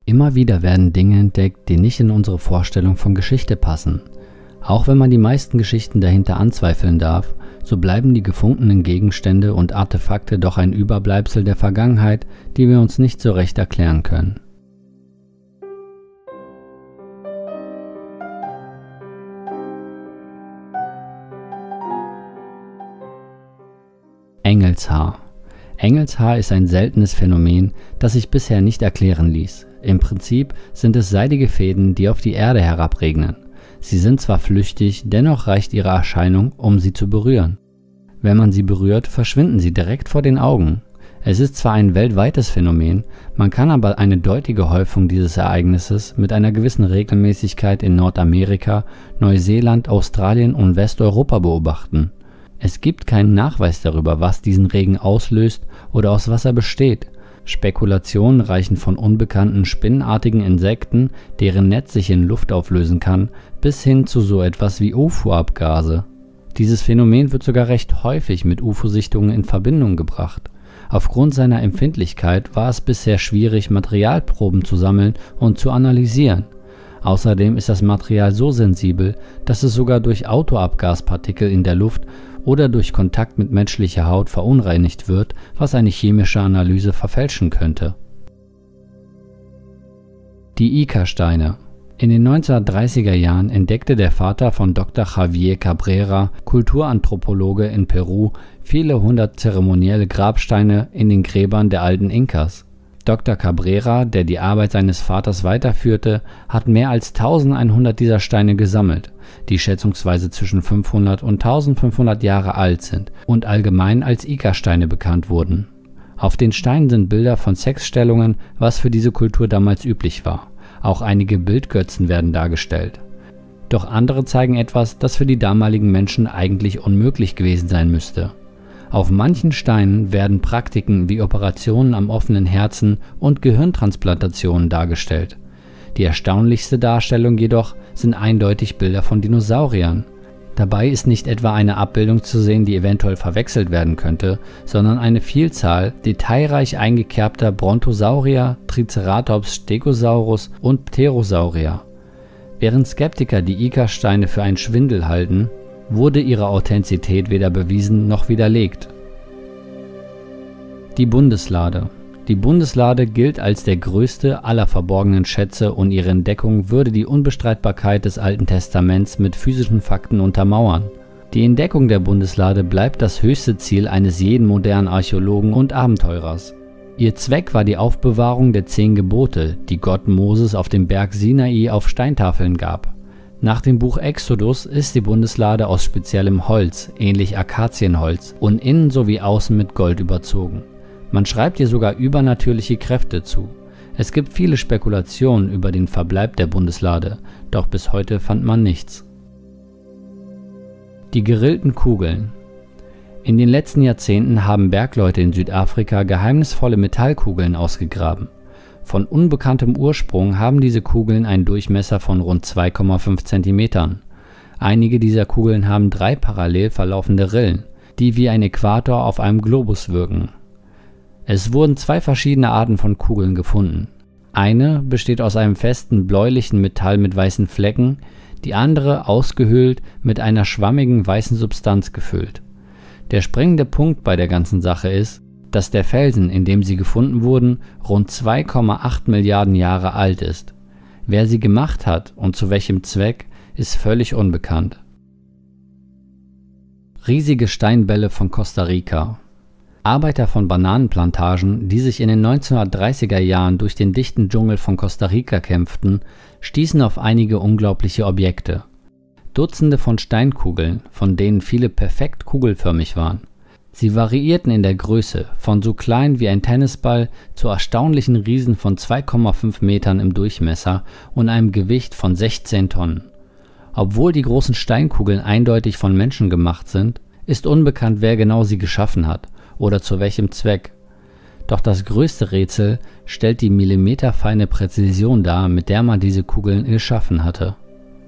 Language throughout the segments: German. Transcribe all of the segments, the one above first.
Immer wieder werden Dinge entdeckt, die nicht in unsere Vorstellung von Geschichte passen. Auch wenn man die meisten Geschichten dahinter anzweifeln darf, so bleiben die gefundenen Gegenstände und Artefakte doch ein Überbleibsel der Vergangenheit, die wir uns nicht so recht erklären können. Engelshaar. Engelshaar ist ein seltenes Phänomen, das sich bisher nicht erklären ließ. Im Prinzip sind es seidige Fäden, die auf die Erde herabregnen. Sie sind zwar flüchtig, dennoch reicht ihre Erscheinung, um sie zu berühren. Wenn man sie berührt, verschwinden sie direkt vor den Augen. Es ist zwar ein weltweites Phänomen, man kann aber eine deutliche Häufung dieses Ereignisses mit einer gewissen Regelmäßigkeit in Nordamerika, Neuseeland, Australien und Westeuropa beobachten. Es gibt keinen Nachweis darüber, was diesen Regen auslöst oder aus was er besteht. Spekulationen reichen von unbekannten spinnenartigen Insekten, deren Netz sich in Luft auflösen kann, bis hin zu so etwas wie UFO-Abgase. Dieses Phänomen wird sogar recht häufig mit UFO-Sichtungen in Verbindung gebracht. Aufgrund seiner Empfindlichkeit war es bisher schwierig, Materialproben zu sammeln und zu analysieren. Außerdem ist das Material so sensibel, dass es sogar durch Autoabgaspartikel in der Luft oder durch Kontakt mit menschlicher Haut verunreinigt wird, was eine chemische Analyse verfälschen könnte. Die Ica-Steine. In den 1930er Jahren entdeckte der Vater von Dr. Javier Cabrera, Kulturanthropologe in Peru, viele hundert zeremonielle Grabsteine in den Gräbern der alten Inkas. Dr. Cabrera, der die Arbeit seines Vaters weiterführte, hat mehr als 1100 dieser Steine gesammelt, die schätzungsweise zwischen 500 und 1500 Jahre alt sind und allgemein als Ica-Steine bekannt wurden. Auf den Steinen sind Bilder von Sexstellungen, was für diese Kultur damals üblich war. Auch einige Bildgötzen werden dargestellt. Doch andere zeigen etwas, das für die damaligen Menschen eigentlich unmöglich gewesen sein müsste. Auf manchen Steinen werden Praktiken wie Operationen am offenen Herzen und Gehirntransplantationen dargestellt. Die erstaunlichste Darstellung jedoch sind eindeutig Bilder von Dinosauriern. Dabei ist nicht etwa eine Abbildung zu sehen, die eventuell verwechselt werden könnte, sondern eine Vielzahl detailreich eingekerbter Brontosaurier, Triceratops, Stegosaurus und Pterosaurier. Während Skeptiker die Ica-Steine für einen Schwindel halten, wurde ihre Authentizität weder bewiesen noch widerlegt. Die Bundeslade. Die Bundeslade gilt als der größte aller verborgenen Schätze und ihre Entdeckung würde die Unbestreitbarkeit des Alten Testaments mit physischen Fakten untermauern. Die Entdeckung der Bundeslade bleibt das höchste Ziel eines jeden modernen Archäologen und Abenteurers. Ihr Zweck war die Aufbewahrung der 10 Gebote, die Gott Moses auf dem Berg Sinai auf Steintafeln gab. Nach dem Buch Exodus ist die Bundeslade aus speziellem Holz, ähnlich Akazienholz, und innen sowie außen mit Gold überzogen. Man schreibt ihr sogar übernatürliche Kräfte zu. Es gibt viele Spekulationen über den Verbleib der Bundeslade, doch bis heute fand man nichts. Die gerillten Kugeln. In den letzten Jahrzehnten haben Bergleute in Südafrika geheimnisvolle Metallkugeln ausgegraben. Von unbekanntem Ursprung haben diese Kugeln einen Durchmesser von rund 2,5 cm. Einige dieser Kugeln haben 3 parallel verlaufende Rillen, die wie ein Äquator auf einem Globus wirken. Es wurden 2 verschiedene Arten von Kugeln gefunden. Eine besteht aus einem festen bläulichen Metall mit weißen Flecken, die andere ausgehöhlt mit einer schwammigen weißen Substanz gefüllt. Der springende Punkt bei der ganzen Sache ist, dass der Felsen, in dem sie gefunden wurden, rund 2,8 Milliarden Jahre alt ist. Wer sie gemacht hat und zu welchem Zweck, ist völlig unbekannt. Riesige Steinbälle von Costa Rica. Arbeiter von Bananenplantagen, die sich in den 1930er Jahren durch den dichten Dschungel von Costa Rica kämpften, stießen auf einige unglaubliche Objekte. Dutzende von Steinkugeln, von denen viele perfekt kugelförmig waren. Sie variierten in der Größe, von so klein wie ein Tennisball zu erstaunlichen Riesen von 2,5 Metern im Durchmesser und einem Gewicht von 16 Tonnen. Obwohl die großen Steinkugeln eindeutig von Menschen gemacht sind, ist unbekannt, wer genau sie geschaffen hat oder zu welchem Zweck. Doch das größte Rätsel stellt die millimeterfeine Präzision dar, mit der man diese Kugeln geschaffen hatte.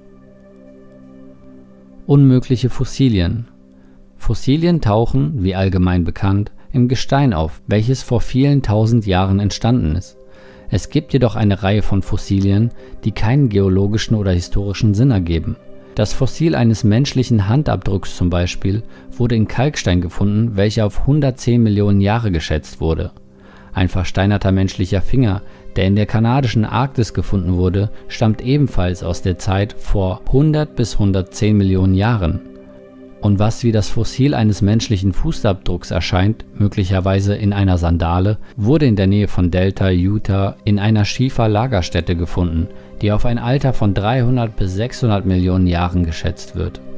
Unmögliche Fossilien. Fossilien tauchen, wie allgemein bekannt, im Gestein auf, welches vor vielen tausend Jahren entstanden ist. Es gibt jedoch eine Reihe von Fossilien, die keinen geologischen oder historischen Sinn ergeben. Das Fossil eines menschlichen Handabdrucks zum Beispiel wurde in Kalkstein gefunden, welcher auf 110 Millionen Jahre geschätzt wurde. Ein versteinerter menschlicher Finger, der in der kanadischen Arktis gefunden wurde, stammt ebenfalls aus der Zeit vor 100 bis 110 Millionen Jahren. Und was wie das Fossil eines menschlichen Fußabdrucks erscheint, möglicherweise in einer Sandale, wurde in der Nähe von Delta, Utah in einer Schieferlagerstätte gefunden, die auf ein Alter von 300 bis 600 Millionen Jahren geschätzt wird.